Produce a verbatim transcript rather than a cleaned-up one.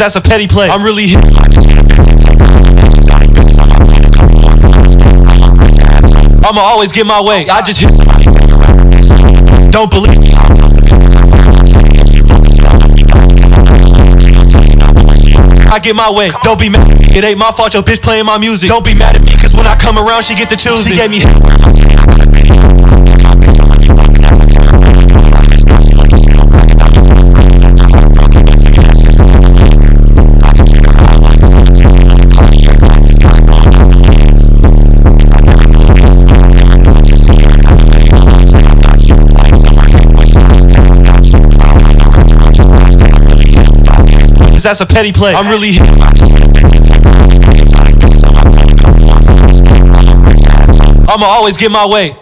that's a petty play. I'm really hit. I'ma always get my way. I just hit. Don't believe. I get my way. Don't be mad. It ain't my fault your bitch playing my music. Don't be mad at me, cause when I come around she get to choose. She gave me. That's a petty play. I'm really hit. I'ma always get my way.